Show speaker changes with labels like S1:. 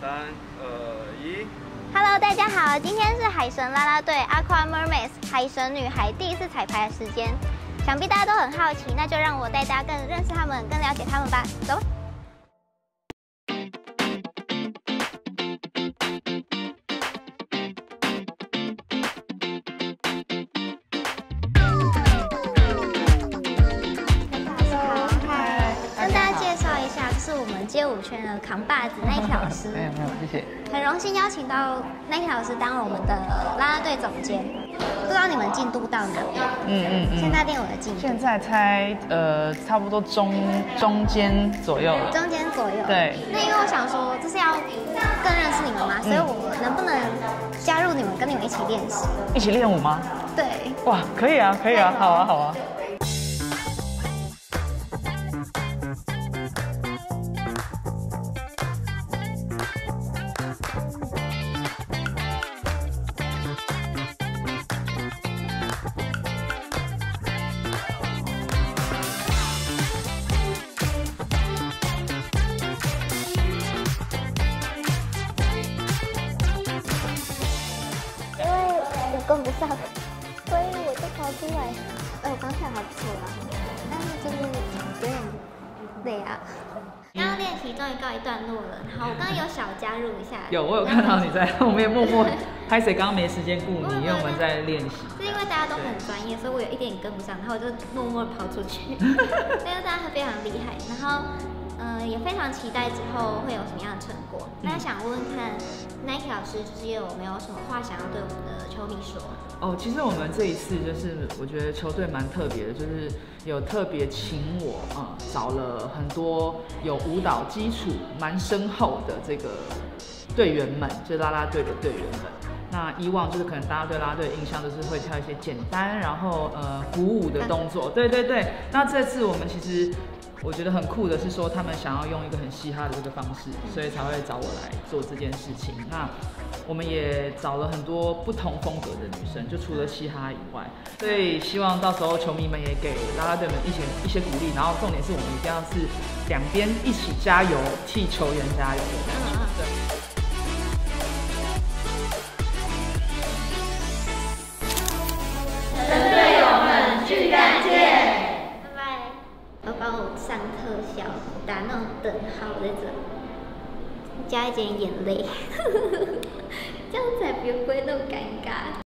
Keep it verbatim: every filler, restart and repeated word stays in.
S1: 三二一。
S2: Hello， 大家好，今天是海神啦啦队 Aqua Mermaids 海神女孩第一次彩排的时间，想必大家都很好奇，那就让我带大家更认识他们，更了解他们吧。走。 是我们街舞圈的扛把子 Nike 老师，
S3: 没有没有，谢谢。
S2: 很荣幸邀请到 Nike 老师当我们的啦啦队总监，不知道你们进度到哪里？嗯嗯嗯。现在练舞的进度？
S3: 现在才呃差不多中中间左右了。
S2: 中间左右。对。那因为我想说，这是要更认识你们嘛，所以我能不能加入你们，跟你们一起练习？
S3: 一起练舞吗？
S2: 对。
S3: 哇，可以啊，可以啊，好啊，好啊。
S2: 跟不上，所以我就跑出来。呃，我刚才还不错啦，但是就是有点累啊。刚刚练习终于告一段落了，然后我刚刚有小加入一下。
S3: 有，我有看到你在后面默默拍谁，刚刚没时间顾你，因为我们在练习。
S2: 是因为大家都很专业，所以我有一点跟不上，然后我就默默跑出去。因为大家非常厉害，然后。 嗯、呃，也非常期待之后会有什么样的成果。那、嗯、想问问看 ，Nike 老师就是有没有什么话想要对我们的球迷说？
S3: 哦，其实我们这一次就是我觉得球队蛮特别的，就是有特别请我啊、嗯、找了很多有舞蹈基础蛮深厚的这个队员们，就是啦啦队的队员们。 那以往就是可能大家对啦啦队的印象都是会跳一些简单，然后呃鼓舞的动作，对对对。那这次我们其实我觉得很酷的是说，他们想要用一个很嘻哈的这个方式，所以才会找我来做这件事情。那我们也找了很多不同风格的女生，就除了嘻哈以外，所以希望到时候球迷们也给啦啦队们一些一些鼓励，然后重点是我们一定要是两边一起加油，替球员加油的感觉。对。
S2: 队友们，去干见！拜拜。要帮我上特效，打那种等号在这，加一点眼泪，这样才不会那么尴尬。